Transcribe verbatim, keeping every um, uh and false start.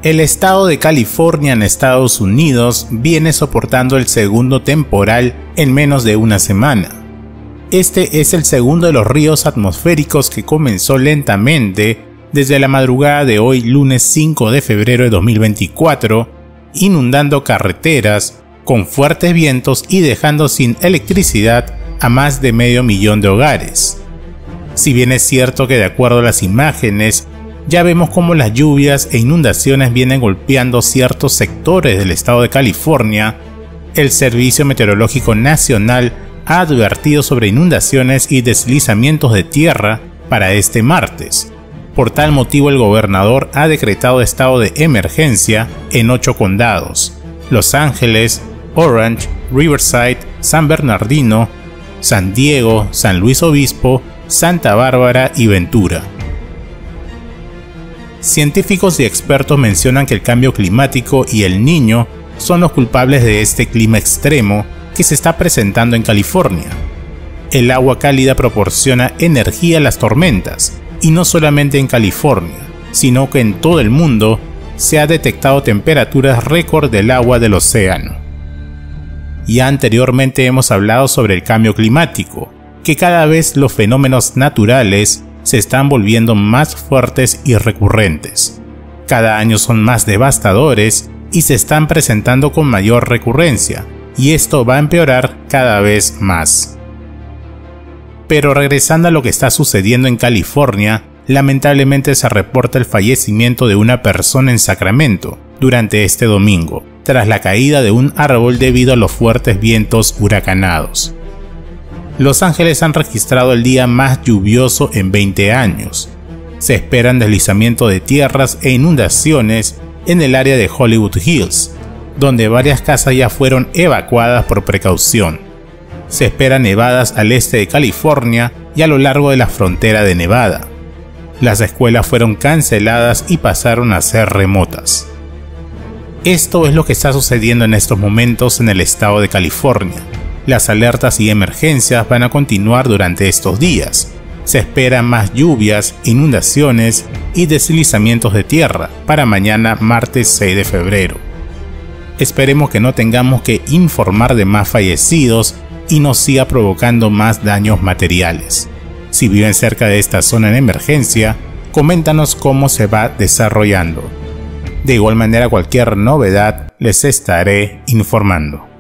El estado de California en Estados Unidos viene soportando el segundo temporal en menos de una semana. Este es el segundo de los ríos atmosféricos que comenzó lentamente desde la madrugada de hoy, lunes cinco de febrero de dos mil veinticuatro, inundando carreteras con fuertes vientos y dejando sin electricidad a más de medio millón de hogares. Si bien es cierto que de acuerdo a las imágenes, ya vemos cómo las lluvias e inundaciones vienen golpeando ciertos sectores del estado de California, el Servicio Meteorológico Nacional ha advertido sobre inundaciones y deslizamientos de tierra para este martes. Por tal motivo, el gobernador ha decretado estado de emergencia en ocho condados: Los Ángeles, Orange, Riverside, San Bernardino, San Diego, San Luis Obispo, Santa Bárbara y Ventura. Científicos y expertos mencionan que el cambio climático y el Niño son los culpables de este clima extremo que se está presentando en California. El agua cálida proporciona energía a las tormentas, y no solamente en California, sino que en todo el mundo se ha detectado temperaturas récord del agua del océano. Ya anteriormente hemos hablado sobre el cambio climático, que cada vez los fenómenos naturales se están volviendo más fuertes y recurrentes. Cada año son más devastadores y se están presentando con mayor recurrencia, y esto va a empeorar cada vez más. Pero regresando a lo que está sucediendo en California, lamentablemente se reporta el fallecimiento de una persona en Sacramento durante este domingo, tras la caída de un árbol debido a los fuertes vientos huracanados. Los Ángeles han registrado el día más lluvioso en veinte años. Se esperan deslizamientos de tierras e inundaciones en el área de Hollywood Hills, donde varias casas ya fueron evacuadas por precaución. Se esperan nevadas al este de California y a lo largo de la frontera de Nevada. Las escuelas fueron canceladas y pasaron a ser remotas. Esto es lo que está sucediendo en estos momentos en el estado de California. Las alertas y emergencias van a continuar durante estos días. Se esperan más lluvias, inundaciones y deslizamientos de tierra para mañana martes seis de febrero. Esperemos que no tengamos que informar de más fallecidos y no siga provocando más daños materiales. Si viven cerca de esta zona en emergencia, coméntanos cómo se va desarrollando. De igual manera, cualquier novedad les estaré informando.